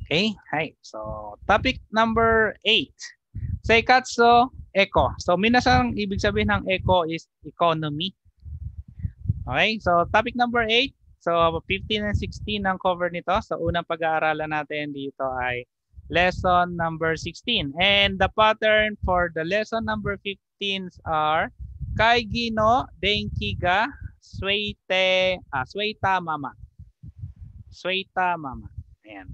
Okay, hi. So, topic number 8. Seikatsu Eco. So, minasang ibig sabihin ng eco is economy. Okay, so topic number 8. So, 15 and 16 ang cover nito. So, unang pag-aaralan natin dito ay lesson number 16. And the pattern for the lesson number 15 are Kaigi no Denki ga Sueita Mama. Sueita Mama. Ayan.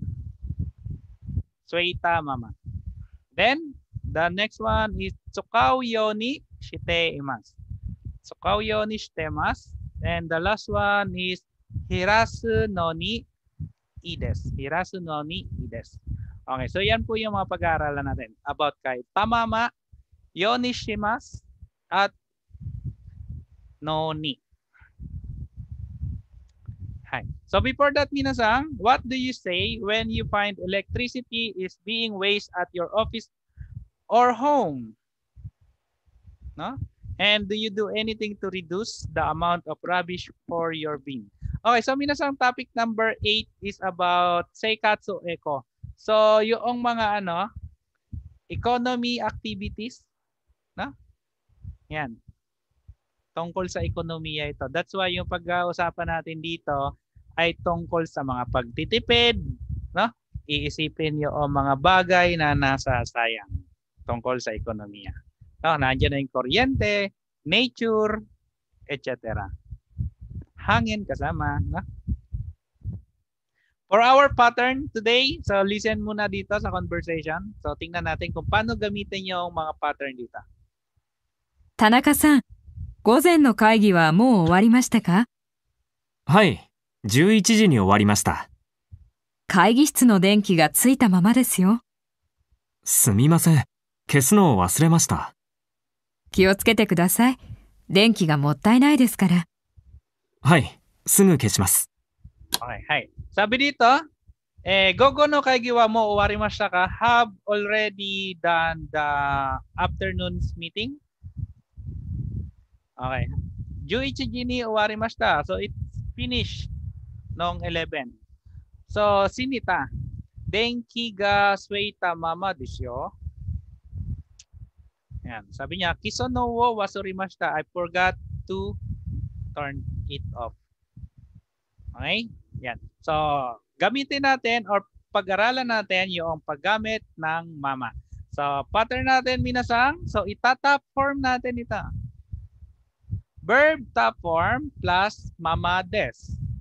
Sueita Mama. Then, the next one is Tsukao yo ni shite imasu. Tsukao yo ni shitemasu. And the last one is Hirasu no ni ides. Hirasu no ni ides. Okay, so yan po yung mga pag-aaralan natin about kay tamama, yo ni shimasu, at no ni. Hi. So before that, minasang, what do you say when you find electricity is being wasted at your office or home? No? And do you do anything to reduce the amount of rubbish for your bin? Okay, so minasang topic number 8 is about Seikatsu Eco. So yung mga economy activities, no? Yan. Tungkol sa ekonomiya ito. That's why yung pag-uusapan natin dito ay tungkol sa mga pagtitipid, no? Iisipin yung mga bagay na nasasayang tungkol sa ekonomiya. No, nandiyan na yung kuryente, nature, etc. Hangin kasama, no? For our pattern today, so listen muna dito sa conversation. So tingnan natin kung paano gamitin yung mga pattern dito. 田中さん、午前の会議はもう終わりましたか？ はい、11時に終わりました。 会議室の電気がついたままですよ。 すみません、消すのを忘れました。 気をつけてください。電気がもったいないですから。 はい、すぐ消します。 Okay, hi. Sabi dito, gogo no kaigi wa mo owarimashita ka? Have already done the afternoon's meeting? Okay. 11 時に終わりました. So it's finished noong 11. So sinita, denki ga sueita mama desu yo. Yan. Sabi niya, kisono wo wasurimashita. I forgot to turn it off. Okay? Yan. So, gamitin natin or pag-aralan natin yung paggamit ng mama. So, pattern natin minasang. So, itatap form natin ito. Verb top form plus mama des.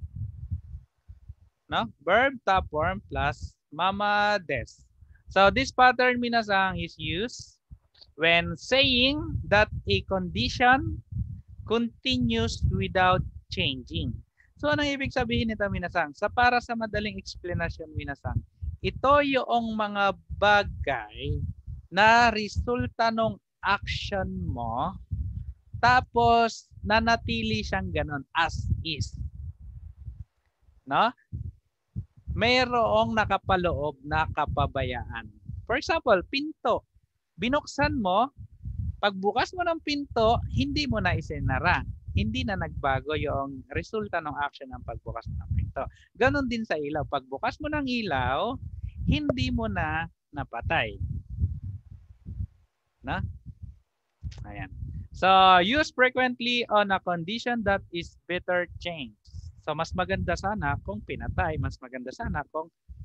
No? Verb top form plus mama des. So, this pattern minasang is used when saying that a condition continues without changing. So, anong ibig sabihin nito, minasang? Para sa madaling explanation, minasang, ito yung mga bagay na resulta ng action mo, tapos nanatili siyang ganon, as is. No? Mayroong nakapaloob na kapabayaan. For example, pinto. Binuksan mo, pagbukas mo ng pinto, hindi mo na isinara. Hindi na nagbago yung resulta ng action ng pagbukas mo ng pinto. Ganon din sa ilaw. Pagbukas mo ng ilaw, hindi mo na napatay. Na? Ayan. So, use frequently on a condition that is better changed. So, mas maganda sana kung pinatay. Mas maganda sana kung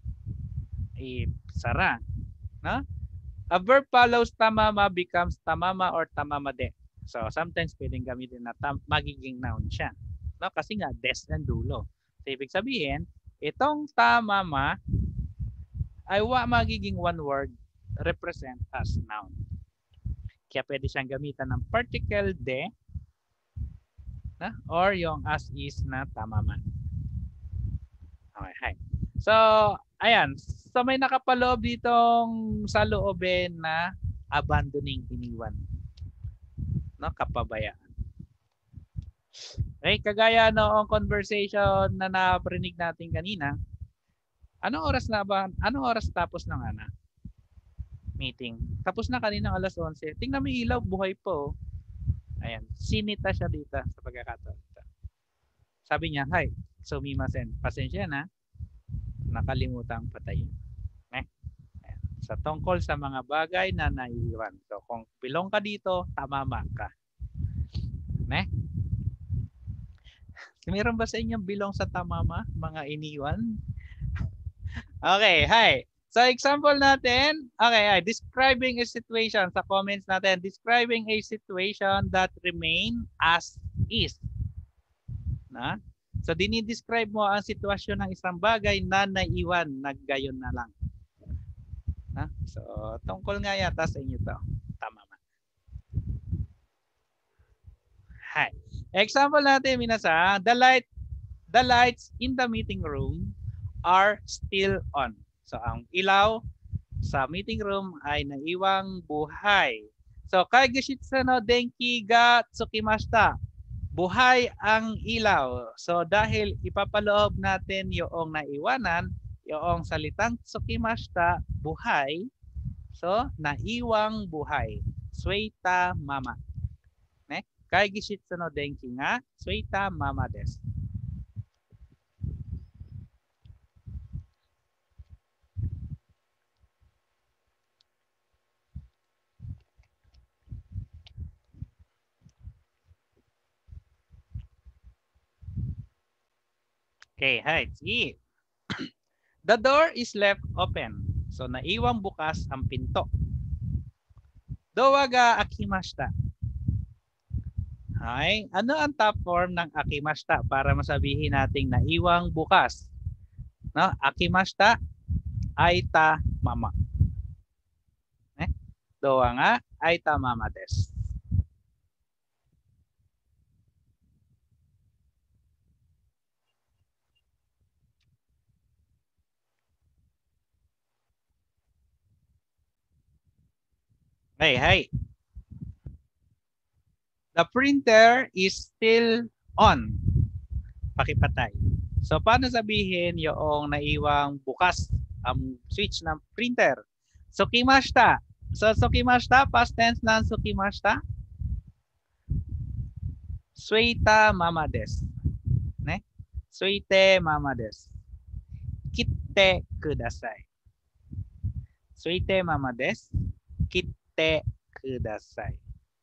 isara. Na? A verb follows tamama becomes tamama or tamamade. So, sometimes pwedeng gamitin na magiging noun siya. No? Kasi nga, des and dulo. So, ibig sabihin, itong tamama ay magiging one word represent as noun. Kaya pwede siyang gamitan ng particle de na? Or yung as is na tamama. Okay, hi. So, ayan. So, may nakapaloob ditong sa loobin na abandoning, iniwan. No, kapabayaan. Okay, kagaya noong conversation na naparinig natin kanina, anong oras tapos ng meeting? Tapos na kanina alas 11. Tingnan mo yung ilaw, buhay po. Ayan, sinita siya dito sa pagkakataon. Sabi niya, hi, sumimasen. Pasensya na, nakalimutang patayin. Sa tungkol sa mga bagay na naiiwan. So kung belong ka dito, tamama ka. Ne? Meron ba sa inyo belong sa tamama, mga iniwan? Okay, hi. So example natin, okay, describing a situation sa comments natin, describing a situation that remain as is. Na? So dinidescribe mo ang sitwasyon ng isang bagay na naiwan, naggayon na lang. Na? So tungkol nga yata sa inyo to. Tama ba? Hi. Example natin, minasa, the lights in the meeting room are still on. So ang ilaw sa meeting room ay naiwang buhay. So kaigashitsu no denki ga tsukimashita. Buhay ang ilaw. So dahil ipapaloob natin yung naiwanan, yung salitang tsukimashita, buhay. So naiwang buhay. Suita mama. Ne? Kaigashitsu no denki nga suita mama desu. Okay, hi. Sige. The door is left open. So, naiwang bukas ang pinto. Dowa ga akimashita. Hi. Ano ang top form ng akimashita para masabihin nating naiwang bukas? No? Akimashita, aita mama. Dowa nga, aita mama desu. Hey, hey. The printer is still on. Pakipatay. So, paano sabihin yung naiwang bukas ang switch ng printer? Sukimashita. So, sukimashita, past tense ng sukimashita. Suita mama desu. Ne? Suite mama desu. Kitte kudasai. Suite mama desu. Kitte kudasai.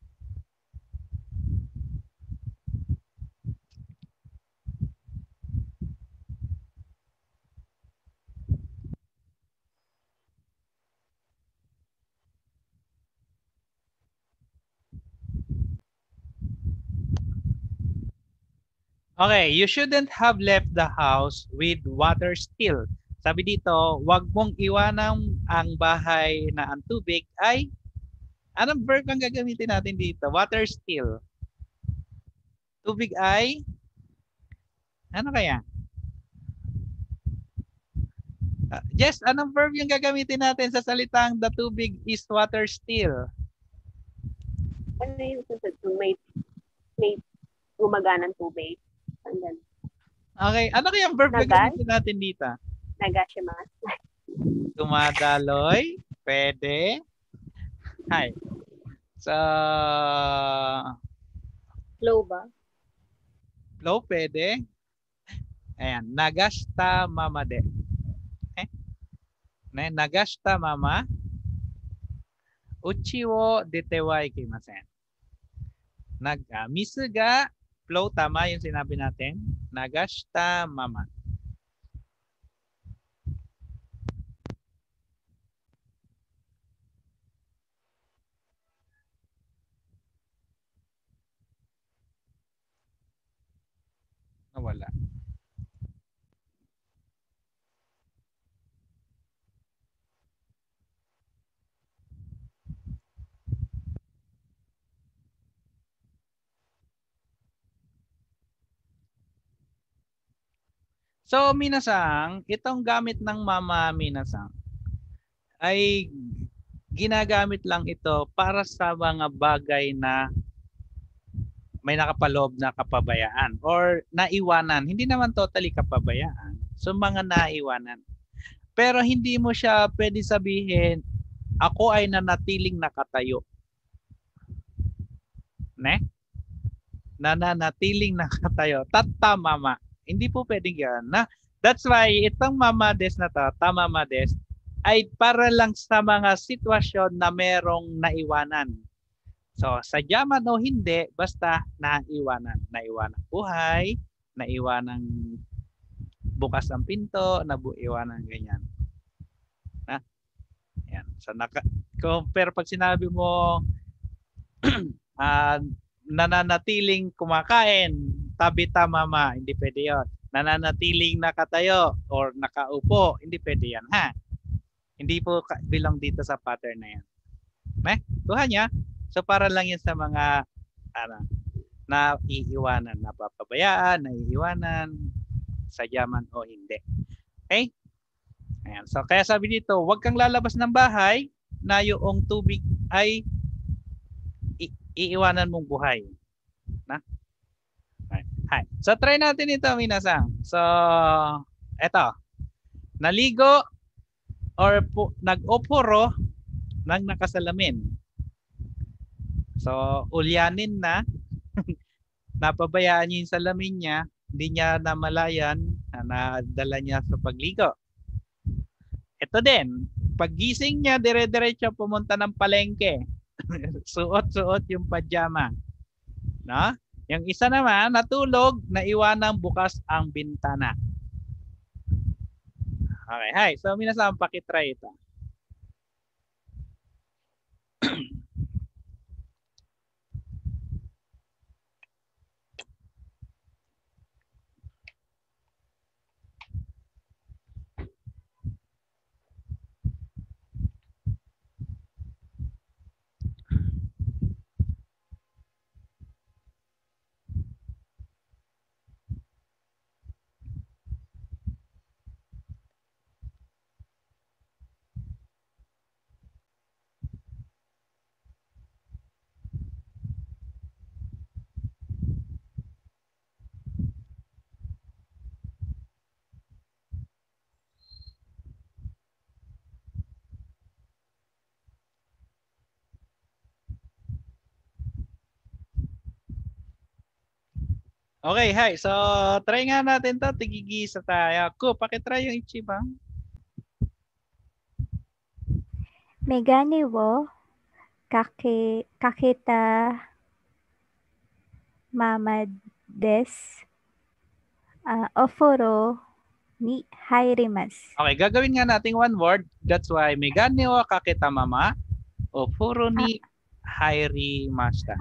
Okay, you shouldn't have left the house with water still. Sabi dito, wag mong iwanang ang bahay na ang tubig ay, anong verb ang gagamitin natin dito? Water still. Tubig ay, ano kaya? Jess, anong verb yung gagamitin natin sa salitang the tubig is water still? Ano yung may gumaganang tubig? Okay, ano kaya ang verb na gagamitin natin dito? Nagashimasu. Tumadaloy, pwede. Hi. So, Flow ba? flow, pwede. Ayan, nagashita mama de. Okay? Nagashita mama. Uchi wo dete wa ikimasen. Misu ga flow, tama yung sinabi natin. Nagashita mama. Nawala. So, minasang, itong gamit ng mama minasang ay ginagamit lang ito para sa mga bagay na may nakapaloob na kapabayaan or naiwanan. Hindi naman totally kapabayaan. So, mga naiwanan. Pero hindi mo siya pwede sabihin, ako ay nanatiling nakatayo. Ne? Nananatiling nakatayo. Tatta mama. Hindi po pwedeng yan. That's why itong mama des na to, tamama des, ay para lang sa mga sitwasyon na merong naiwanan. So, sadya man o hindi, basta naiwanan. Naiwanan buhay, naiwanan bukas ang pinto, naiwanan ganyan. Na? Yan. So, compare pag sinabi mo nananatiling kumakain, tabi mama, hindi pwede yun. Nananatiling nakatayo or nakaupo, hindi pwede yan. Ha? Hindi po bilang dito sa pattern na yan. Tuhan niya. So para lang yan sa mga na iiwanan, napapabayaan, naiiwanan, sadyaman o hindi. Okay? Ayan. So kaya sabi dito, huwag kang lalabas ng bahay na yung tubig ay iiwanan mong buhay. Na? Okay. Hi. So try natin ito, minasang. So eto. Naligo or nag-oporo ng nakasalamin. So ulyanin na. Napabayaan niya yung salamin niya. Hindi niya namalayan na nadala niya sa pagligo. Ito din. Paggising niya, dire-diretso pumunta ng palengke. Suot-suot yung pajama. No? Yung isa naman, natulog, naiwanang bukas ang bintana. Okay, hi. So, minasama pakitry ito. Okay, hi. So, try nga natin to. Tigigisa tayo. Pakitry yung ichibang. Megane wo kakita mama desu. Oforo ni hairimasu. Okay, gagawin nga natin one word. That's why megane wa kakita mama ofuro ni hairimashita.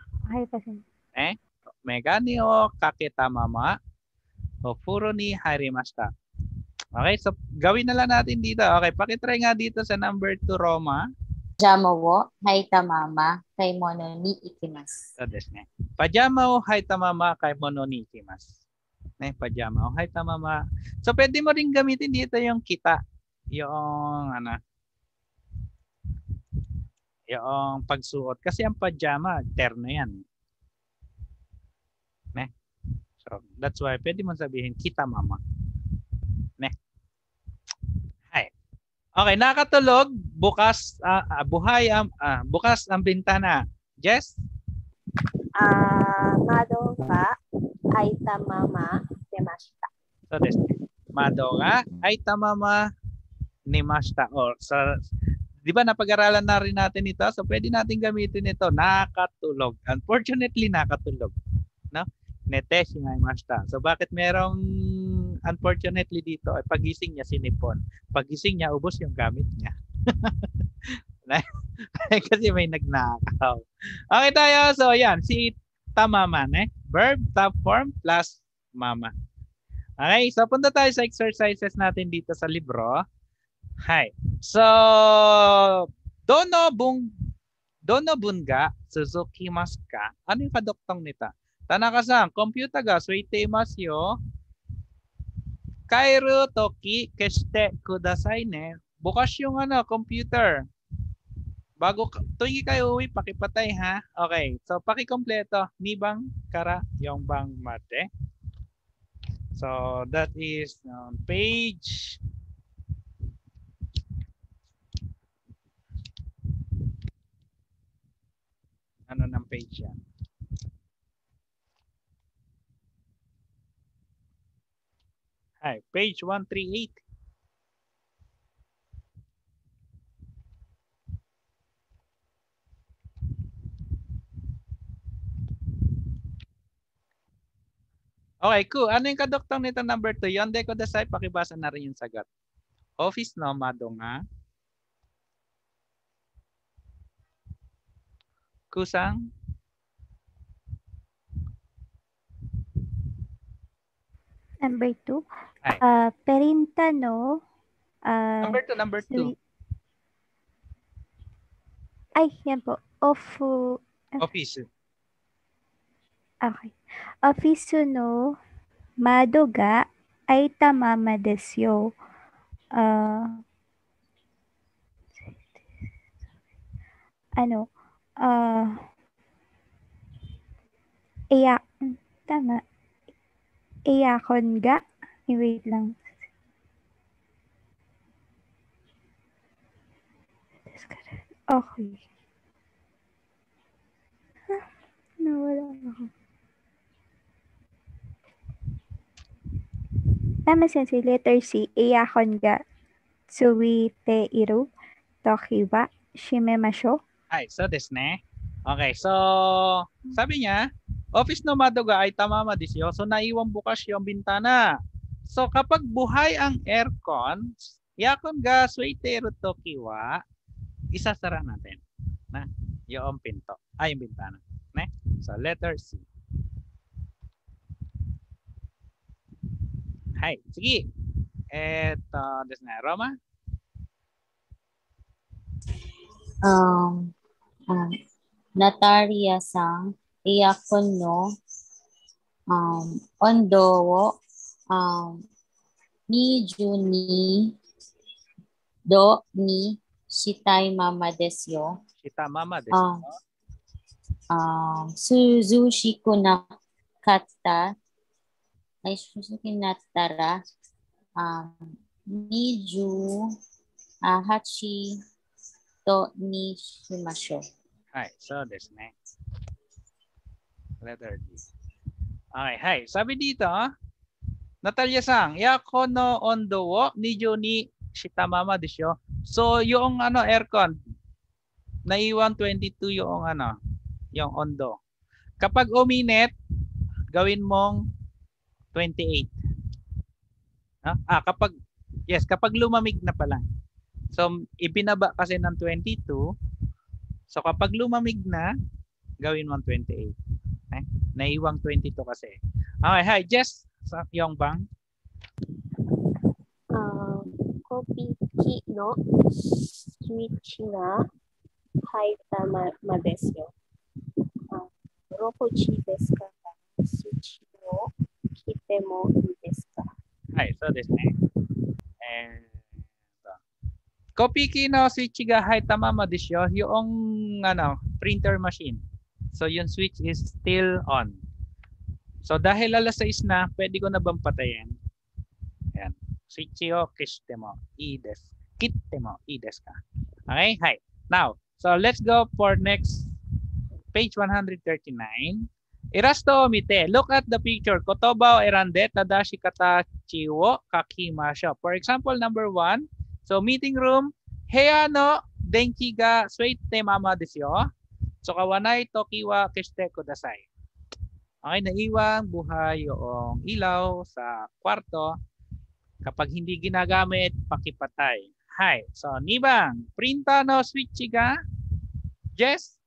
Megane o kakita mama ofuro ni hairimashita. Okay, so gawin na lang natin dito. Okay, pakitry nga dito sa number 2 Roma. Pajama wo haita mama kaimono ni ikimasu. So desu ne. Pajama o haita mama kaimono ni ikimasu. Pajama o haita mama. So pwede mo ring gamitin dito yung kita. Yung yung pagsuot kasi ang pajama terno yan. So that's why pwede mo sabihin kita mama. Hi. Okay, nakatulog, bukas bukas ang bintana. Jess? Mado ga aita mama nemashita. So this mado ga aita mama nemashita. Or sa di ba napag-aralan na rin natin ito? So pwede natin gamitin ito, nakatulog. Unfortunately, nakatulog. No? Nete shimaimashita. So bakit merong unfortunately dito ay pagising niya sinipon. Pagising niya ubos yung gamit niya. Kasi may nagnakaw. Okay tayo. So yan, si tamaman verb top form plus mama. Okay, so punta tayo sa exercises natin dito sa libro. Hi. So dono bunga suzukimasu ka? Ano yung kadoktong nito? Tanaka-san, computer ga suiteimasu yo. Kairu toki keshite kudasai ne. Bukas yung computer. Bago tuwing kayo uwi, pakipatay ha. Okay, so pakikompleto. Nibang kara yung bang mate. So that is on page ano ng page yan? Hi, page 138. Okay, cool. Ano yung kadoktong nito number 2? Yonde kudasai, pakibasa na rin yung sagot. Office no mado nga. Kusang? Number 2. Ay. Perinta no. Number 2. Ay, yan po. Office. Okay. Office no mado ga aita mama desu yo. Tama. Iyakon ga. Wait lang. Okay. Nawala ako. Tama sensei, letter C. Iyakon ga. Tsuite iru. Toki wa shimemashou. Ay, so desu ne. Okay, so sabi niya, office no mado ga ay tamama desu yo. So naiwang bukas yung bintana. So kapag buhay ang aircon, yakon ga suiteru toki wa, isasara natin na yung pinto. Ay, yung bintana. Ne? So letter C. Hay, sige. Eto, desu ne. Roma? Nataria-san, iyakon no ondo wo niju ni do ni shitai mama desu yo. Shita mama desu yo. Suzushiku nakatta ay suzuki nattara 28とにしましょう。 はい、そうですね。Letter D. Okay, hi. Sabi dito, Natalia-san, yako no ondo wo nijo ni shitamama desu yo. So, yung aircon, naiwan 22 yung yung ondo. Kapag uminit, gawin mong 28. Kapag lumamig na pala. So, ibinaba kasi ng 22. So, kapag lumamig na, gawin mo 28. Okay? Naiwang 22 kasi. Okay, hi. Jess, Yongbang. Kopi ki no switch ga haita ma desu yo. Rokochi desu ka? Switch wo kite mo ii desu ka? Hi, so desu ne. And Kopiki no switch ga haitamama desu yo, yung printer machine. So yung switch is still on. So dahil alas 6 na, pwede ko na bang patayin? Ayan. Switch yo kishite mo ii desu. Kitte mo ii desu ka? Okay, hi. Now, so let's go for next page 139. Irasto o mite. Look at the picture. Kotoba o erande tadashi katachi wo kakimashou. For example, number 1. So, meeting room, heya no denki ga suite mama desu yo. So, kawanai toki wa kishite kudasai. Okay, naiwang buhay yung ilaw sa kwarto. Kapag hindi ginagamit, pakipatay. Hi. So, nibang, printa no switch ga? Jess?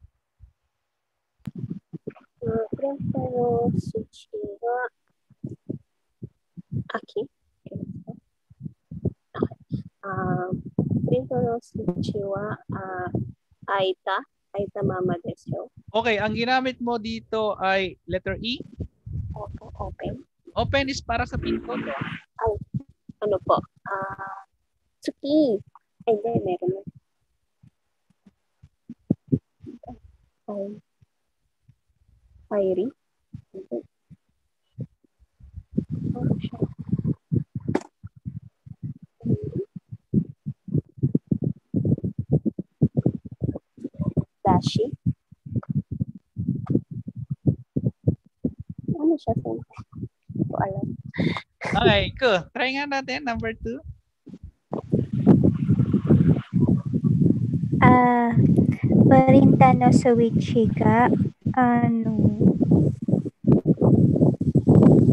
Printa no switch ga aki? Printer no switch wa aita mama desu yo. Okay, ang ginamit mo dito ay letter E? Open. Open is para sa pinto. Ay, ano po? Tsuki. Ay, hindi, meron na. Fiery. Dashi. Ano siya? Hindi ko alam. Okay, cool. Try nga natin, number 2. Perinta no switch ga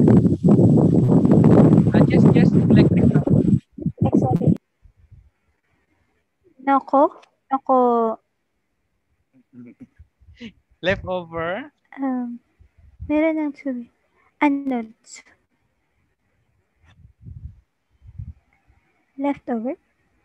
Yes, electric stove. Sorry. Noko. Leftover. Meron ng tsubi. Ano? Leftover?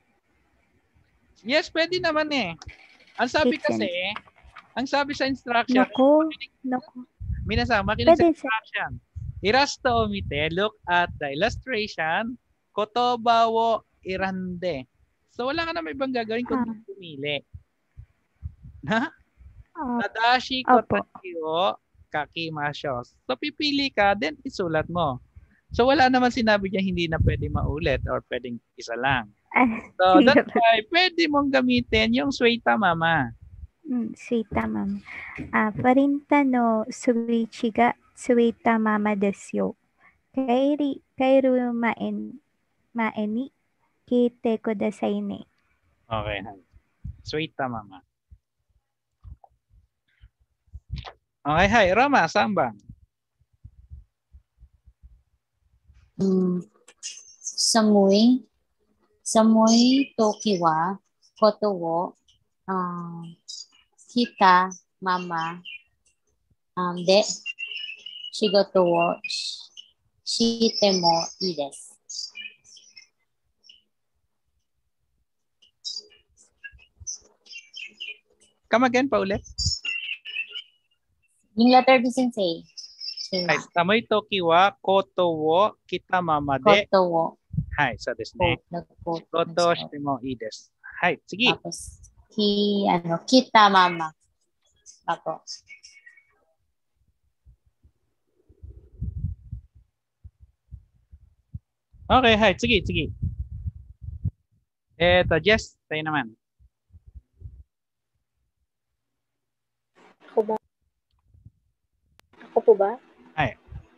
Yes, pwede naman eh. Ang sabi Kitchen. kasi, ang sabi sa instruction, Noko. Minasan, makinig sa Pwede sa... instruction. Irasto omite, look at the illustration, kotoba wo irande. So wala ka na may ibang gagawin kundi pumili. Na? Tadashi Opo. kotachi wo kakimasho. So pipili ka, then isulat mo. So wala naman sinabi niya hindi na pwede maulit or pwedeng isa lang. So that's why pwede mong gamitin yung suita mama. Suita mama. Parinta no suichi ga suita mama desu yo. Kairu mae ni kite kudasai ne. Okay. Suita mama. Okay, hi. Roma, sambang. Samui toki wa koto wo kita mama de shigoto wo shite mo ii desu. Come again, paulit. Yung letter B, sensei. Hai, samui toki wa koto wo kita mama de. Koto wo. Hai, so desu ne. Shigoto shite mo ii desu. Hai, sige. Tapos, kita mama. Ako. Okay, hai, sige. Jess, tayo naman. Ako po ba? Hai.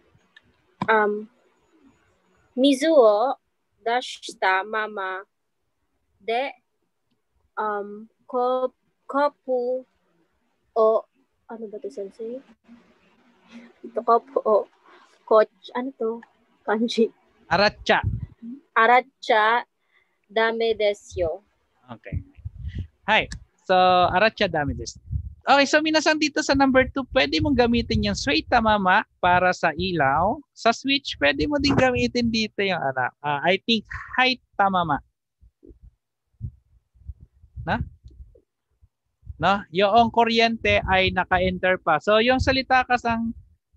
Mizu wo dashita mama de kopu o ano ba to, sensei? Ito kopu o ano to? Kanji. Aracha. Dame desu yo. Okay. Hi. So, aracha dami desu. Okay, so minasan dito sa number 2, pwede mong gamitin yung suita mama para sa ilaw. Sa switch, pwede mo din gamitin dito yung I think haita mama. Na? No? Yung kuryente ay naka-enter pa. So, yung salita kasang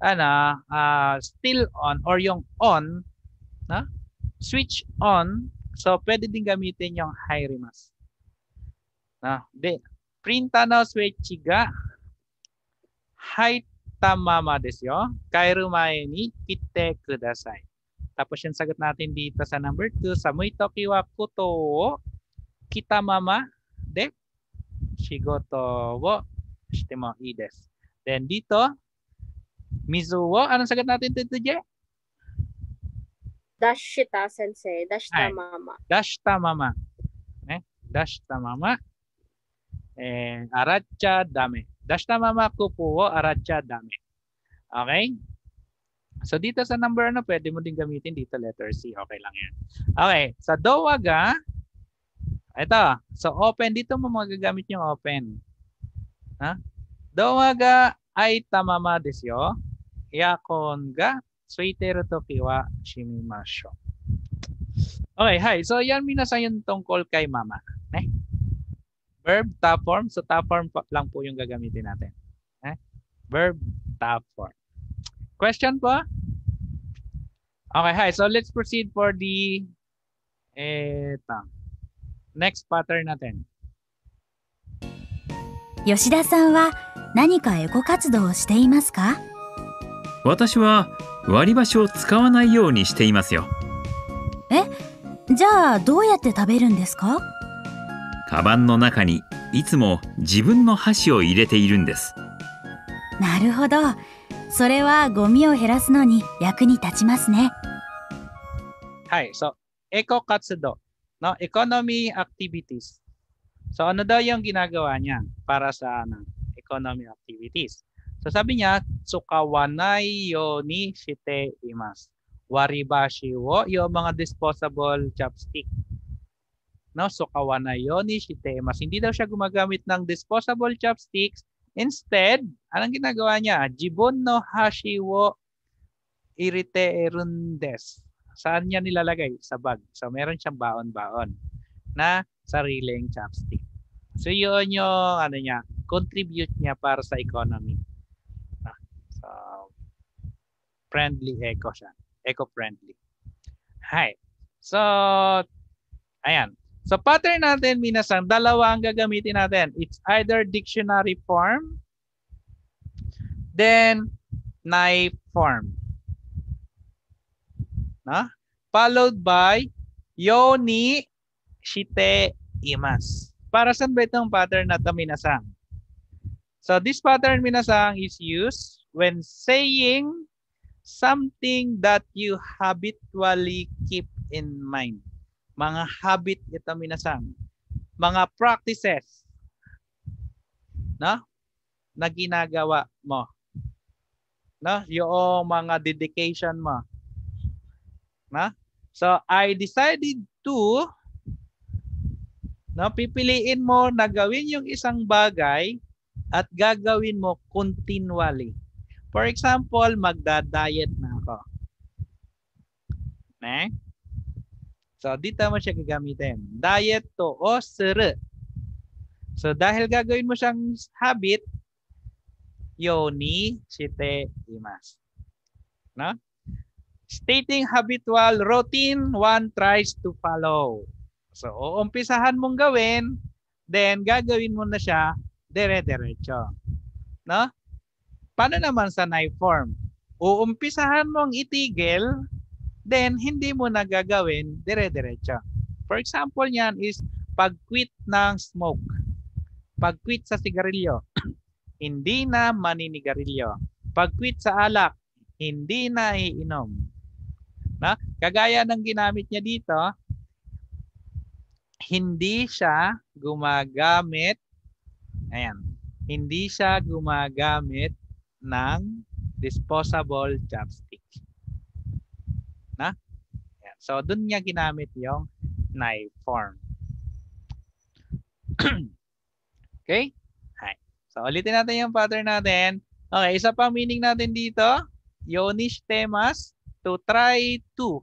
still on or yung on, na? Switch on, so pwede din gamitin yung hairimasu. Na? Printa no switch ga haita mama desu yo. Kairu mae ni kite kudasai. Tapos yung sagot natin dito sa number 2, samui toki wa koto wo kita mama de shigoto wo shite mo ii desu. Then dito, mizu wo, anong sagot natin dito, Je? Dashita, sensei. Dashita Ay. mama. Dashita mama. Dashita mama. Aracha dame. Dashita mama kupu wo aracha dame. Okay? So dito sa number pwede mo din gamitin dito letter C. Okay lang yan. Okay. Sa dowaga, ito. So open, dito mo magagamit yung open. Dowaga ay tamama desu yo. Yakon ga suiteru toki wa shimimasho. Okay, hi. So yan minasan yung tungkol kay mama. Verb, top form. So top form lang po yung gagamitin natin. Verb, top form. Question po? Okay, hi. So let's proceed for the next pattern natin. 吉田さんは何かエコ活動をしていますか？ 私は割り箸を使わないようにしていますよ。 じゃあどうやって食べるんですか？ カバンの中にいつも自分の箸を入れているんです。 なるほど。それはゴミを減らすのに役に立ちますね。 Hi. So, eco-katsudo. No? Economy activities. So, ano daw yung ginagawa niya para sa economy activities? So, sabi niya, tsukawanai yo ni shite imasu. Waribashi wo, yung mga disposable chopstick. No, so kawanayo ni shitemas. Hindi daw siya gumagamit ng disposable chopsticks. Instead, anong ginagawa niya? Jibon no hashi wo iriteerun desu. Saan niya nilalagay? Sa bag. So meron siyang baon-baon na sariling chopstick. So yun yung ano niya, contribute niya para sa economy. So friendly eco siya. Eco-friendly. Hi. So ayan. So pattern natin minasang dalawa ang gagamitin natin. It's either dictionary form then nai form. No? Followed by yoni shite imasu. Para saan ba itong pattern na ito minasang? So this pattern minasang is used when saying something that you habitually keep in mind. Mga habit ito minasang. Mga practices. No? Na ginagawa mo. No? Yung mga dedication mo. No? So I decided to pipiliin mo na gawin yung isang bagay at gagawin mo continually. For example, magda-diet na ako. So dito mo siya gagamitin. Diet to o suru. So dahil gagawin mo siyang habit, yoni shite imasu. No? Stating habitual routine one tries to follow. So, uumpisahan mong gawin, then gagawin mo na siya dire-diretso. No? Paano naman sa nai form? Uumpisahan mong itigil, then hindi mo na gagawin dire-diretso. For example niyan is pag-quit ng smoke. Pag-quit sa sigarilyo, hindi na maninigarilyo. Pag-quit sa alak, hindi na iinom. Na? Kagaya ng ginamit niya dito, hindi siya gumagamit, ayan, hindi siya gumagamit ng disposable chopstick. Na? Ayan. So, dun niya ginamit yung nai form. Okay? Hi. So, ulitin natin yung pattern natin. Okay, isa pa meaning natin dito, yonish temas, to try to.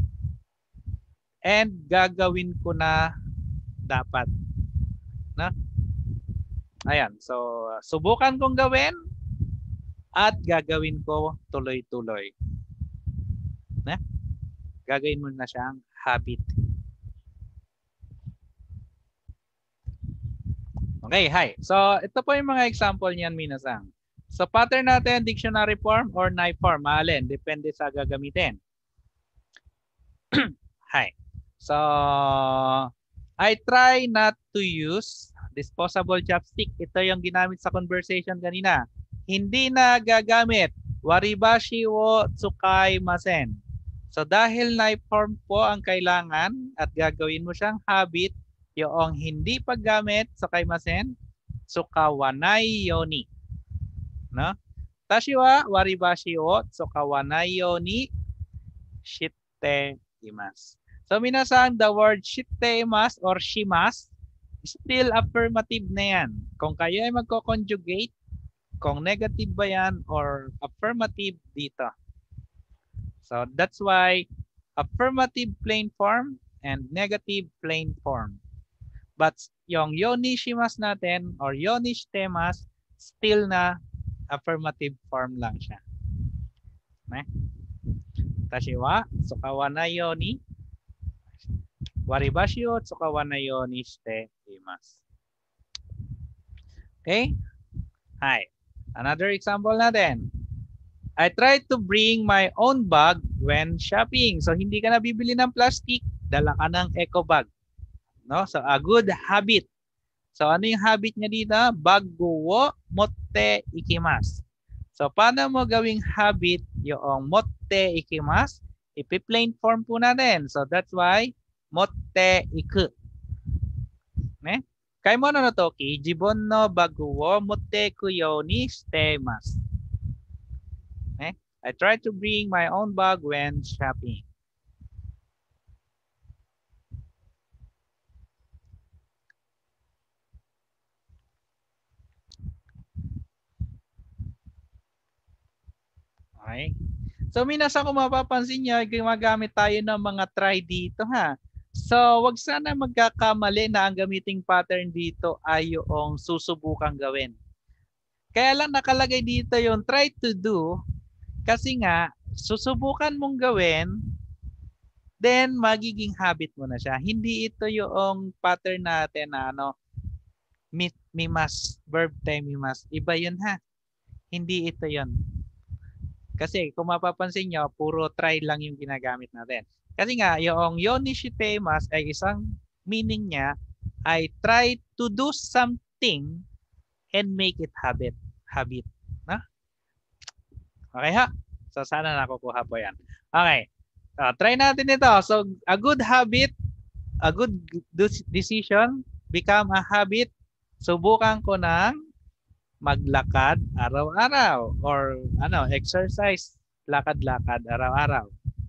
And gagawin ko na dapat. Na? Ayan. So, subukan kong gawin at gagawin ko tuloy-tuloy. Na? Gagawin mo na siyang habit. Okay, hi. So, ito po yung mga example niyan, minasang. So, pattern natin, dictionary form or nai form. Alin? Depende sa gagamitin. Hi. So, I try not to use disposable chopstick. Ito yung ginamit sa conversation kanina. Hindi na gagamit. Waribashi wo tsukai masen. So, dahil nai form po ang kailangan at gagawin mo siyang habit, yung hindi paggamit, tsukai masen, tsukawanai yoni. No? Tashi wa waribashi wo tsukawanai yoni shite imasu. So, minasang the word shiteimasu or shimasu, still affirmative na yan. Kung kayo ay magko-conjugate, kung negative ba yan or affirmative dito. So, that's why affirmative plain form and negative plain form. But yung yoni shimasu natin or yoni shiteimasu, still na affirmative form lang siya. Tashi wa tsukawanai yoni waribashi wo tsukawanai yoni shite imasu. Okay? Hi. Another example natin. I try to bring my own bag when shopping. So, hindi ka na bibili ng plastic, dala ka ng eco bag. No? So, a good habit. So, ano yung habit niya dito? Bago wo motte ikimasu. So, paano mo gawing habit yung motte ikimasu? Ipi-plain form po natin. So, that's why motte iku. Ne? Kaimono no toki, jibon no bagu wo motte iku you ni shite imasu. Ne? I try to bring my own bag when shopping. Okay. So minasan kung mapapansin niyo, gumagamit tayo ng mga try dito ha. So wag sana magkakamali na ang gamiting pattern dito ay yung susubukang gawin. Kaya lang nakalagay dito yung try to do kasi nga susubukan mong gawin then magiging habit mo na siya. Hindi ito yung pattern natin na me must, verb time me must. Iba yun ha. Hindi ito yun. Kasi kung mapapansin nyo, puro try lang yung ginagamit natin. Kasi nga, yung yonishitemas ay isang meaning niya ay try to do something and make it habit. Habit. Na? Okay ha? So sana nakukuha po yan. Okay. Try natin ito. So a good habit, a good decision, become a habit. Subukan ko ng maglakad araw-araw or exercise, lakad-lakad araw-araw.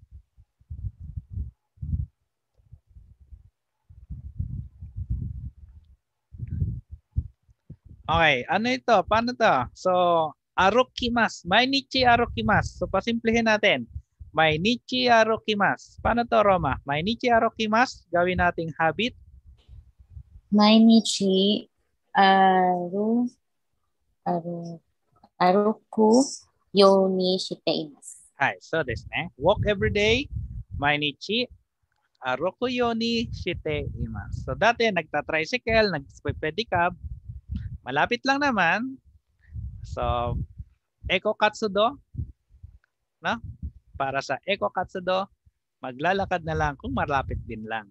Okay, ano ito? Paano to? So, arukimasu. Mainichi arukimasu. So, pasimplehin natin. Mainichi arukimasu. Paano to, Roma? Mainichi arukimasu. Gawin nating habit. Mainichi aruku yo ni shite imasu. Hi, so this ne. Walk every day. Mainichi aruku yo ni shite imasu. So, dati nagta-tricycle, nagpe-pedicab. Malapit lang naman. So, Eko Katsudo, no? Para sa Eko Katsudo, maglalakad na lang kung malapit din lang.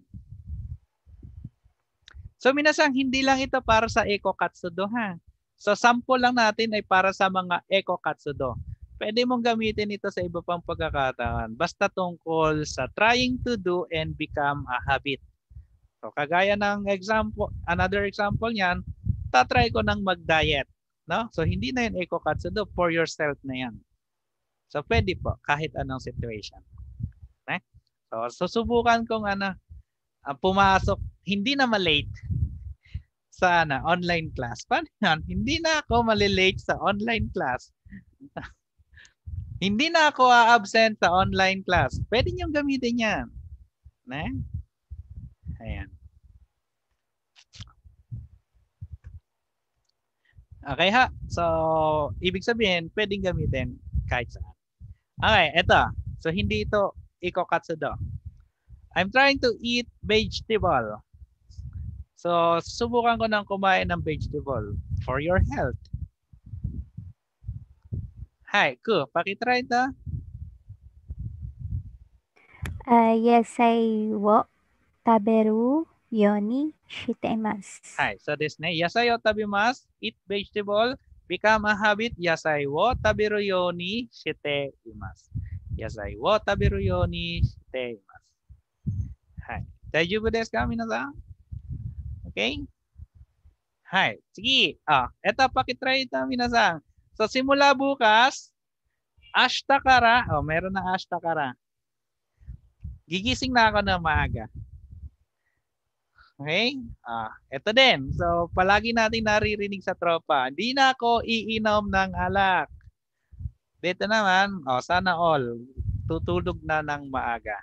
So, minasang hindi lang ito para sa Eko Katsudo, ha? So, sample lang natin ay para sa mga Eko Katsudo. Pwede mong gamitin ito sa iba pang pagkakataon. Basta tungkol sa trying to do and become a habit. So, kagaya ng example, another example niyan, tatry ko ng mag-diet. No? So, hindi na yun Eko Katsudo, for yourself na yan. So, pwede po, kahit anong situation. Okay? So, susubukan kong pumasok, hindi na malate sa online class. Paano yan? Hindi na ako malilate sa online class. Hindi na ako a-absent sa online class. Pwede niyong gamitin yan. Ne? Ayan. Okay ha? So, ibig sabihin, pwedeng gamitin kahit saan. Okay, eto. So, hindi ito Eko Katsudo. I'm trying to eat vegetable. So, subukan ko ng kumain ng vegetable for your health. Hi, Ku, pakitry ito. Yesai wo taberu yo ni shite imasu. Hi, so this ne, yasai o tabimasu, eat vegetable, become a habit, yasai wo taberu yo ni shite imasu. Yasai wo taberu yo ni shite imasu. Hi, daijoubu desu ka, minasan? Okay? Hi, sige. Eto pakitry ito, minasan. So, simula bukas, ashita kara, meron na ashita kara. Gigising na ako ng maaga. Okay? Ito din. So, palagi nating naririnig sa tropa. Hindi na ako iinom ng alak. Dito naman, sana all. Tutulog na ng maaga.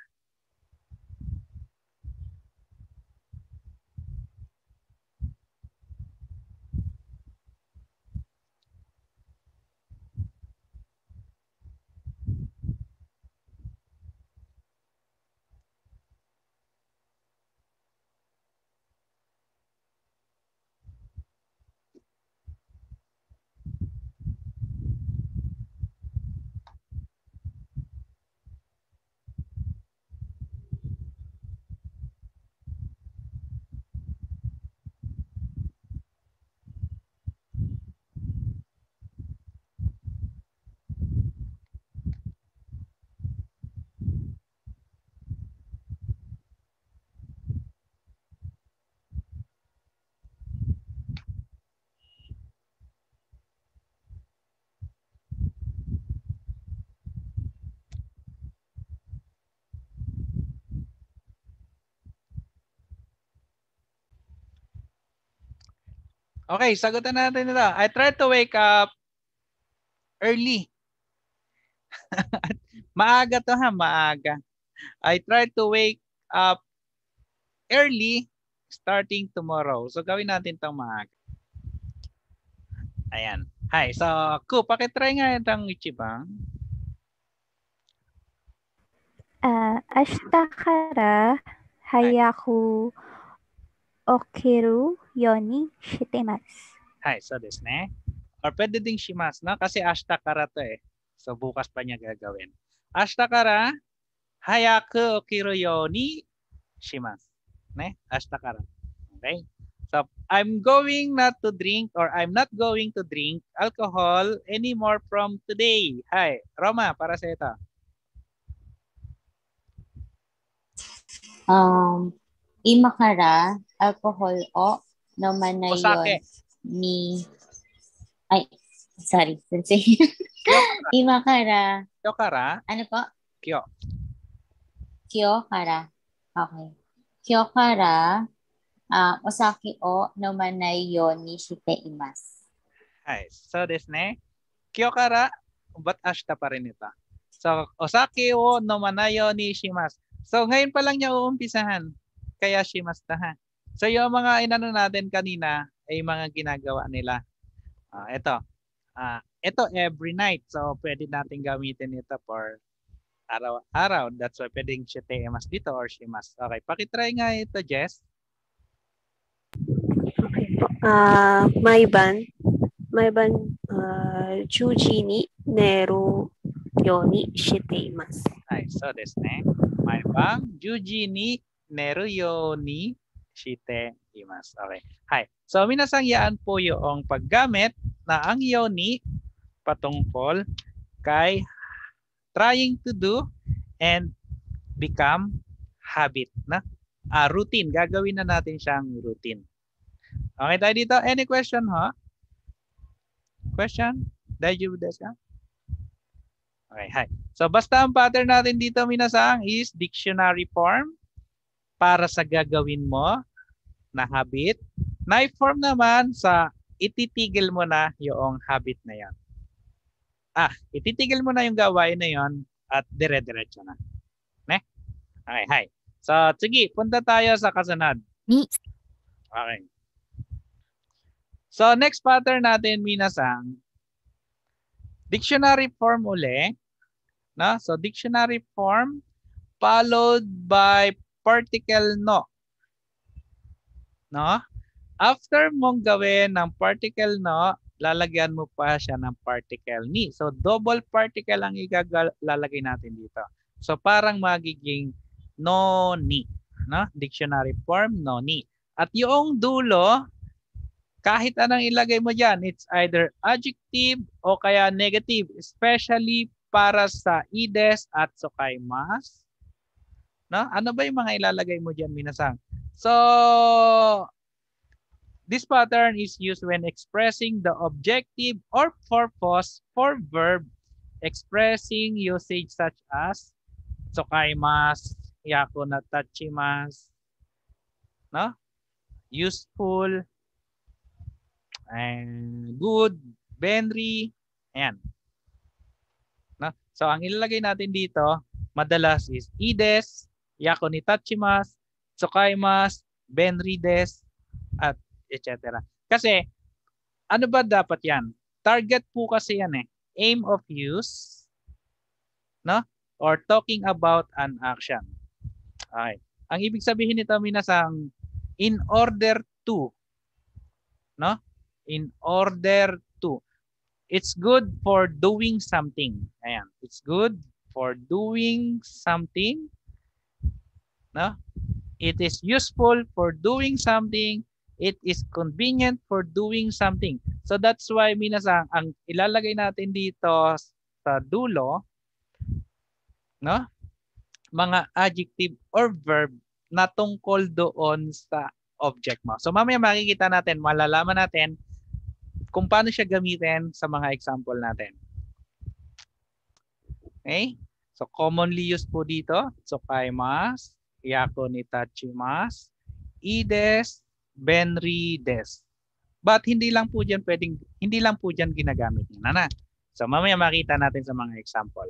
Okay, sagutan natin ito. I tried to wake up early. Maaga to ha, maaga. I tried to wake up early starting tomorrow. So gawin natin itong maaga. Ayan. Hi. So, Ku, pakitry nga itong Ichibang. 明日から早く起きるようにしてます。 Hi. So, desu ne. Or pwede ding shimasu, no? Kasi ashita kara to eh. So, bukas pa niya gagawin. Ashita kara hayaku okiru you ni shimasu. Ne? Ashita kara. Okay? So, I'm going not to drink or I'm not going to drink alcohol anymore from today. Hi. Roma, para sa ito. Ima kara alcohol o nomanayon Osake. ni sorry. Ima kara Kyo kara. ano po? Kyo. Kyo kara. Okay. Kyo kara osake o nomanayon ni shite imasu. Hi. So, desu ne. Kyo kara, but ashita pa rin ito. So, osake o nomanayo ni shimasu. So, ngayon pa lang niya uumpisahan. Kaya shimasu na ha. So, yung mga inano natin kanina ay mga ginagawa nila. Ito. Ito every night. So, pwede natin gamitin ito for araw-araw. That's why pwedeng shite imasu dito or shimasu. Okay. Pakitry nga ito, Jess. Okay po.毎晩10時に寝るようにしています。 はい、そうですね。毎晩10時に寝るようにしています。Okay. Hi. So, minasang yaan po yung paggamit na ang yoni patungkol kay trying to do and become habit na routine. Gagawin na natin siyang routine. Okay tayo dito? Any question, ha? Question? Daiju desu ka? Okay, hi. So, basta ang pattern natin dito, minasang, is dictionary form para sa gagawin mo na habit. Knife form naman sa ititigil mo na yung habit na yan. Ititigil mo na yung gawain na yon at dire-diretso na. Ne? Okay, hi. So, sige, punta tayo sa kasunod. Ni. Okay. So, next pattern natin, minasang, dictionary form uli. No? So, dictionary form followed by particle no. No? After mong gawin ng particle no, lalagyan mo pa siya ng particle ni. So, double particle ang ilalagay natin dito. So, parang magiging no ni. No? Dictionary form no ni. At yung dulo, kahit anong ilagay mo dyan, it's either adjective o kaya negative, especially para sa ides at sokaimasu. No? Ano ba yung mga ilalagay mo dyan, minasang? So, this pattern is used when expressing the objective or purpose for verb expressing usage such as sokaimasu, yaku na tachimasu, no? Useful, and good, benri, ayan. No? So, ang ilalagay natin dito, madalas is ides, yaku ni tachimasu, sokaimasu, benri desu, at etc. Kasi, ano ba dapat yan? Target po kasi yan eh. Aim of use, no? Or talking about an action. Okay. Ang ibig sabihin nito, minasang, in order to, no? In order to. It's good for doing something. Ayan. It's good for doing something. No? It is useful for doing something. It is convenient for doing something. So that's why, minasang, ang ilalagay natin dito sa dulo, no? Mga adjective or verb na tungkol doon sa object mo. So mamaya makikita natin, malalaman natin kung paano siya gamitin sa mga example natin. Okay? So commonly used po dito, sokaimasu, yaku ni tachimasu, ides, benri desu. But hindi lang po diyan ginagamit yan. Ano? So mamaya makita natin sa mga example.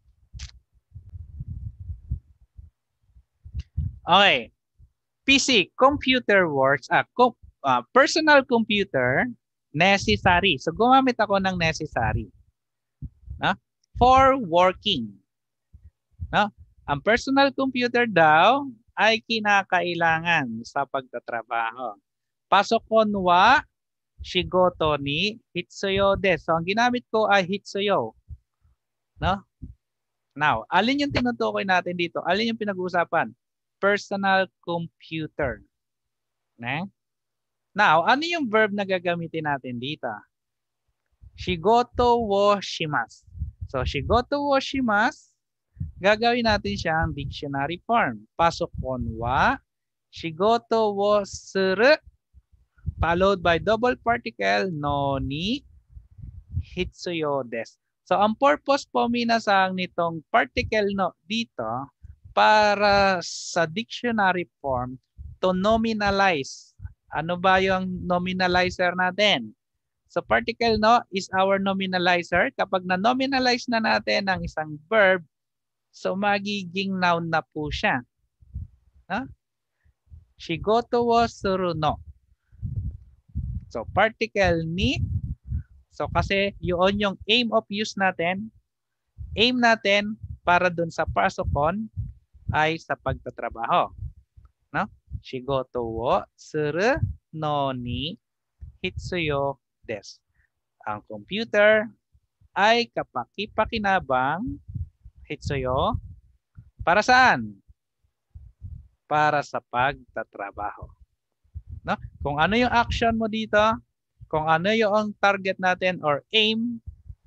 Okay. PC, computer works, personal computer, necessary. So gumamit ako ng necessary. No? For working. No? Ang personal computer daw ay kinakailangan sa pagtatrabaho. Pasokon wa shigoto ni hitsuyo desu. So ang ginamit ko ay hitsuyo. No? Now, alin yung tinutukoy natin dito? Alin yung pinag-uusapan? Personal computer. Ne? Now, ano yung verb na gagamitin natin dito? Shigoto wo shimasu. So, shigoto wo shimasu, gagawin natin siyang dictionary form. Pasokon wa shigoto wo suru, followed by double particle no ni hitsuyo desu. So, ang purpose po minasang nitong particle no dito para sa dictionary form to nominalize. Ano ba yung nominalizer natin? So particle no is our nominalizer. Kapag na-nominalize na natin ang isang verb, so magiging noun na po siya. No? Shigoto wo suru no. So particle ni. So kasi yun yung aim of use natin. Aim natin para dun sa pasokon ay sa pagtatrabaho. No? Shigoto wo suru no ni hitsuyo desu. Ang computer ay kapaki-pakinabang hitsuyo para saan? Para sa pagtatrabaho. No? Kung ano yung action mo dito, kung ano yung target natin or aim,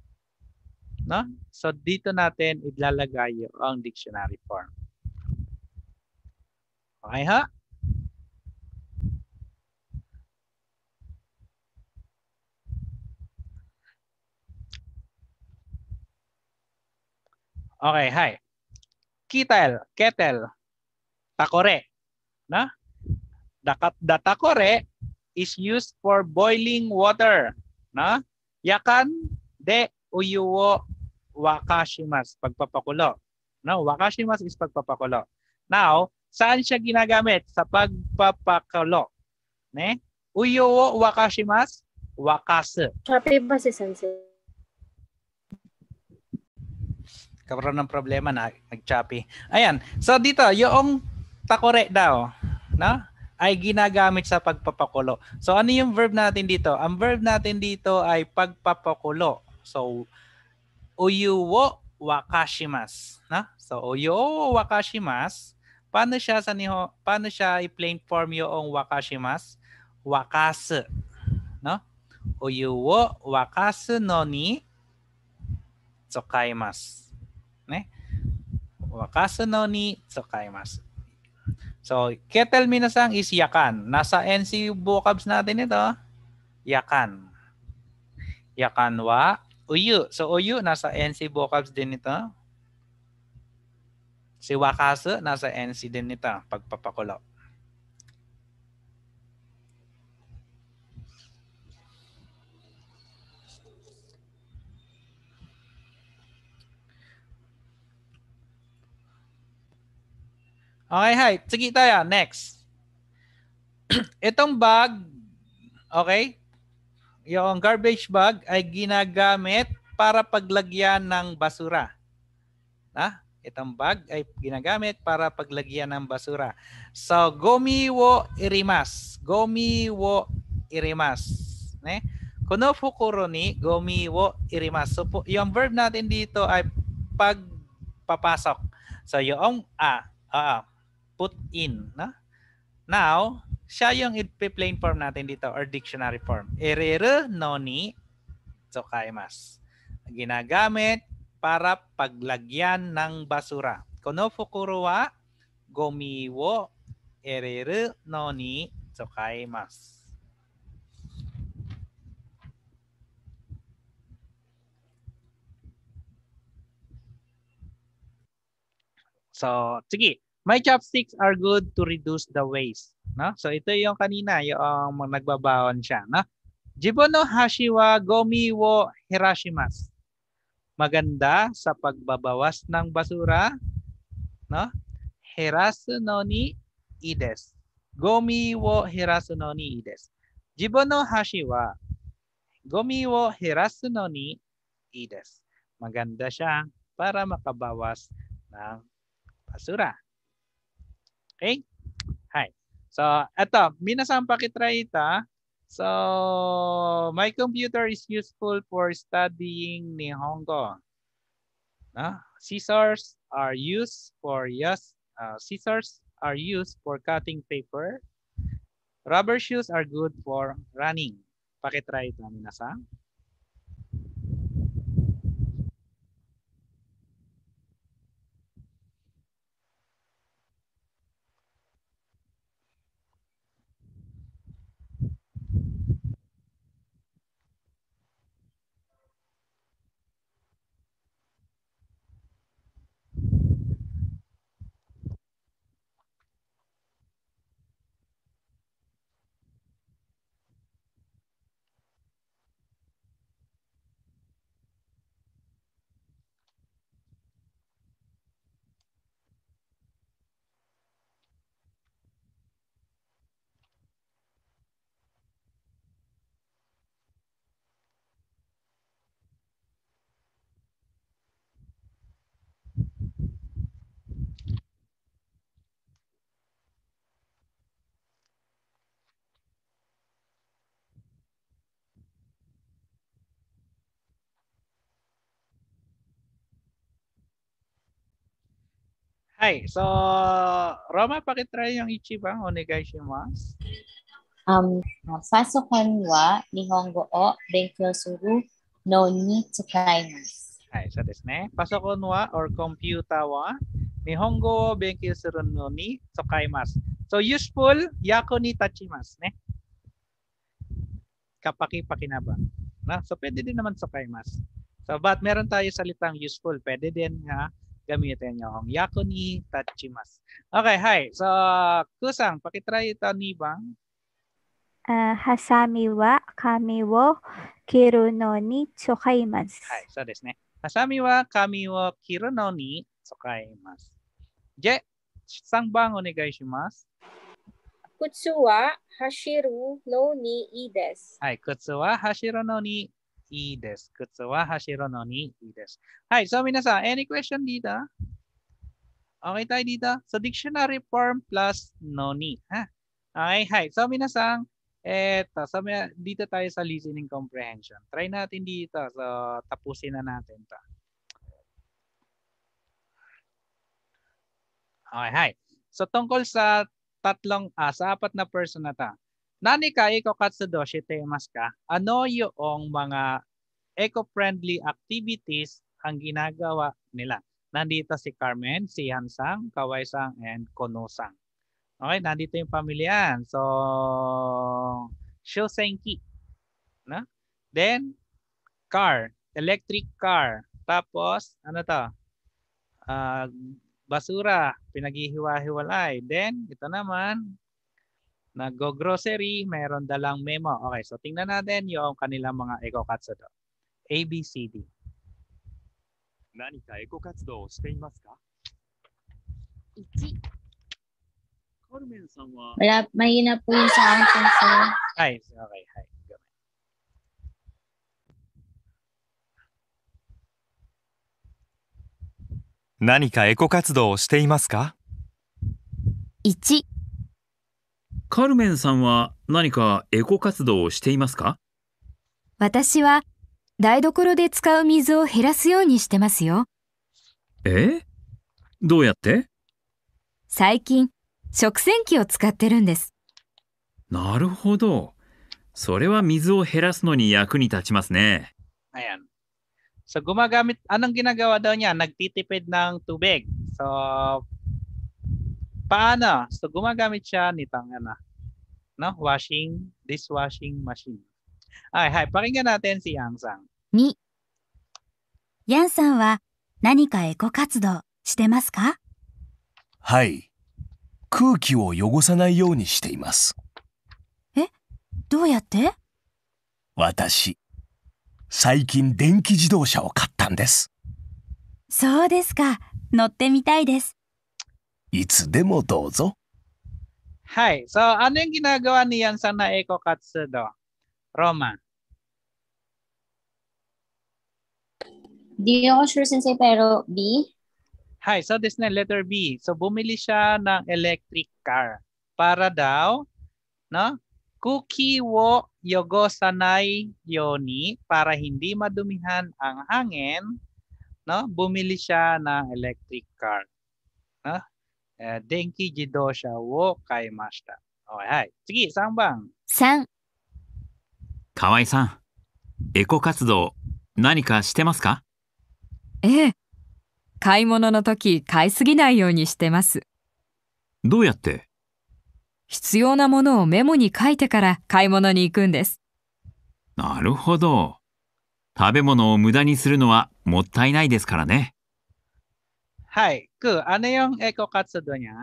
no? So dito natin ilalagay yung dictionary form. Okay ha? Okay, hi. Kettle, takore. No? The takore is used for boiling water. No? Yakan de uyu wo wakashimasu, pagpapakulo. No? Wakashimasu is pagpapakulo. Now, saan siya ginagamit? Sa pagpapakulo. Ne? Uyu wo wakashimasu, wakasu. Choppy ba si Sensei? Karoon ng problema na nag-choppy. Ayan. So dito, yung takore daw, no? Ay ginagamit sa pagpapakulo. So ano yung verb natin dito? Ang verb natin dito ay pagpapakulo. So uyu wo wakashimasu, no? So uyu wo wakashimasu. Paano siya i-plain form yung wakashimasu? Wakasu, no? Uyu wo wakasu no ni tsukaimasu. Ne? Wakasu no ni tsukaimasu. So, kettle minasang is yakan. Nasa NC vocabs natin ito. Yakan. Yakan wa uyu. So, uyu nasa NC vocabs din ito. Si wakasu nasa NC din ito. Pagpapakulo. Okay, hi. Sige tayo. Next. Itong bag, okay, yung garbage bag ay ginagamit para paglagyan ng basura. Itong bag ay ginagamit para paglagyan ng basura. So, gomi wo irimasu. Gomi wo irimasu. Ne? Kono fukuro ni gomi wo irimasu. So, yung verb natin dito ay pagpapasok. So, yung put in. No? Now, siya yung i-plain form natin dito or dictionary form. Ereru no ni tsukaimasu. Ginagamit para paglagyan ng basura. Kono fukuro wa gomi wo ereru no ni tsukaimasu. So, sige. My chopsticks are good to reduce the waste. No? So, ito yung kanina, yung nagbabaon siya. No? Jibo no hashi wa gomi wo hirashimasu. Maganda sa pagbabawas ng basura, no? Hirasu no ni ii desu. Gomi wo hirasu no ni ii desu. Jibo no hashi wa gomi wo hirasu no ni ii desu. Maganda siya para makabawas ng basura. Okay? Hi. So, eto, minasan pakitry ita. So, my computer is useful for studying Nihongo. Scissors are used for cutting paper. Rubber shoes are good for running. Pakitry ito, minasan. Hi. So, Roma, pakitry yung ichiban. Onegai shimasu. Pasokan wa Nihongo o benkyou suru no ni tsukaimasu. Hi. So, desu ne. Pasokon wa or computer wa Nihongo o benkyou suru no ni tsukaimasu. So, useful, yako ni tachimasu. Ne? Kapaki-pakinabang. Na? So, pwede din naman tsukaimasu. So, but meron tayo salitang useful. Pwede din nga gamitin nyo ang yako ni tachimasu. Okay, hi. So, Kusang, pakitry ito ni Bang. Hasami wa kami wo kiru no ni tsukaimasu. Hi, so desu ne. Hasami wa kami wo kiru no ni tsukaimasu. Je, Sangbang onegai shimasu. Kutsu wa hashiru no ni ii desu. Hi, kutsu wa hashiru no ni ii desu. Kutsu wa hashiru no ni ii desu. Hi, so minasan, any question dito? Okay tayo dito? So, dictionary form plus no ni. Ha? Okay, hi. So, minasan, eto, so, dito tayo sa listening comprehension. Try natin dito. So, tapusin na natin to. Okay, hi. So, tungkol sa sa apat na person na ta. Nani ka eco-katsu do shitemasu ka? Ano yung mga eco-friendly activities ang ginagawa nila? Nandito si Carmen, si Hansang, Kawai-sang, and Kono-sang. Okay, nandito yung pamilyan. So, Shosenki. No? Then, car, electric car. Tapos, ano to? Basura, pinaghihiwa-hiwalay. Then, ito naman, nag-go-grocery, mayroon dalang memo. Okay, so tingnan natin yung kanilang mga eco-katsu do. A, B, C, D. 何かエコ活動をしていますか 1. カルメンさんは Wala, mahina po yun sa akin, sir. Hi, okay, hi. Go. 何かエコ活動をしていますか 1、 カルメンさんは何かエコ活動をしていますか？ 私は台所で使う水を減らすようにしてますよ。 どうやって？ 最近、食洗機を使ってるんです。 なるほど。それは水を減らすのに役に立ちますね。 Ayan. So, anong ginagawa daw niya? Nagtitipid ng tubig. So, paano? So, gumagamit siya nitong dishwashing machine. Ay, hi, pakinggan natin si Yang-sang. 2、ヤンさんは何かエコ活動してますか？ はい。空気を汚さないようにしています。 どうやって？ 私、最近電気自動車を買ったんです。 そうですか。乗ってみたいです。 いつでもどうぞ。 Hi. So, ano yung ginagawa ni Yansan na Eko Katsudo? Roma. Di ako sure sensei, pero B? Hi. So, this na letter B. So, bumili siya ng electric car. Para daw, no? Kuki wo yogosanai yoni, para hindi madumihan ang hangin, no? Bumili siya ng electric car. No? Denki jidosha wo kaimashita. Okay, hi. Sige, saan bang? 3、 河合さん、エコ活動何かしてますか？ ええ。買い物の時買いすぎないようにしてます。 どうやって？ 必要なものをメモに書いてから買い物に行くんです。 なるほど。食べ物を無駄にするのはもったいないですからね。 Hi. Ku, ano yung Eko Katsudo niya?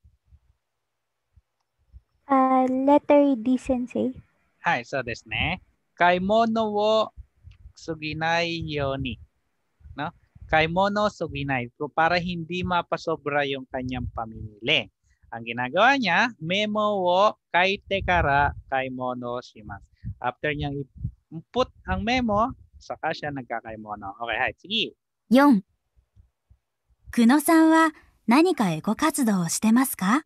Letter D, Sensei. Hi. So, desu ne. Kaimono wo suginai yoni. No? Kaimono suginai. So, para hindi mapasobra yung kanyang pamimili. Ang ginagawa niya, memo wo kaite kara kaimono shimasu. After niyang i-put ang memo, saka siya nagkakaimono. Okay, hi. Sige. 4、 久野さんは何かエコ活動をしてますか？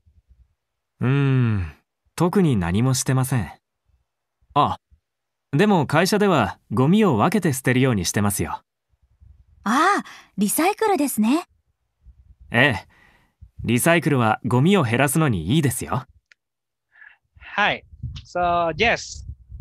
特に何もしてません。あ、でも会社ではゴミを分けて捨てるようにしてますよ。 ああ、リサイクルですね。 ええ、リサイクルはゴミを減らすのにいいですよ。 Hi. So, Jess.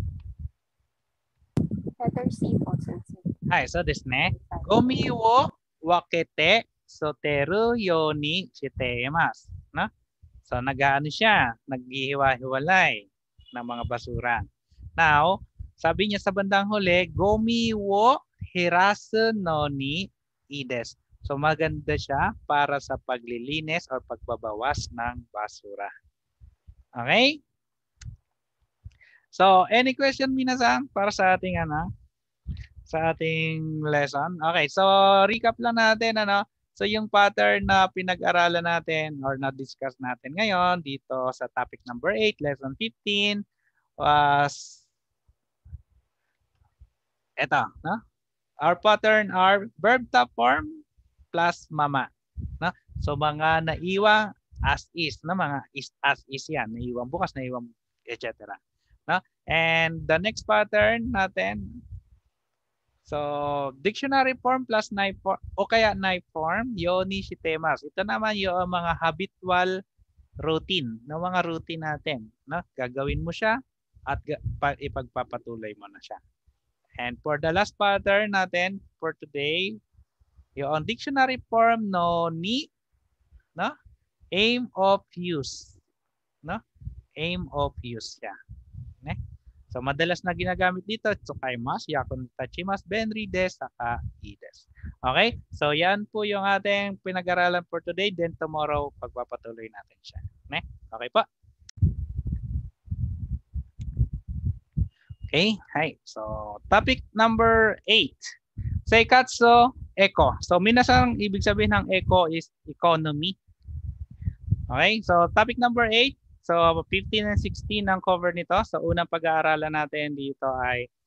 Letter C po, Sensei. Hi. So, desu ne. Gomi wo wakete soteru yoni shitemasu. No? So, nag-ano siya? Naghihiwa-hiwalay ng mga basura. Now, sabi niya sa bandang huli, gomi wo hirasu no ni ides. So, maganda siya para sa paglilinis or pagbabawas ng basura. Okay? So, any question, minasan, para sa ating sa ating lesson? Okay, so recap lang natin, So, yung pattern na pinag-aralan natin or na-discuss natin ngayon dito sa topic number 8, lesson 15 was eto, no? Our pattern are verb top form plus mama, no? So, mga naiwang as is, no? Mga as is yan, naiwang bukas, naiwang etc. No? And the next pattern natin, so dictionary form plus knife form o kaya knife form, yoni shitemasu. Ito naman yung mga habitual routine, na mga routine natin, no? Gagawin mo siya at ipagpapatuloy mo na siya. And for the last pattern natin for today, yung dictionary form no ni, no? Aim of use, no? Aim of use siya. Ne? So, madalas na ginagamit dito, tsukaimasu, yakon tachimasu, benri des, saka ides. Okay? So, yan po yung ating pinag-aralan for today. Then, tomorrow, pagpapatuloy natin siya. Ne? Okay po? Okay? Hi. So, topic number 8. Seikatsu Eco. So, minasang ibig sabihin ng eco is economy. Okay? So, topic number 8. So, 15 and 16 ang cover nito. So, unang pag-aaralan natin dito ay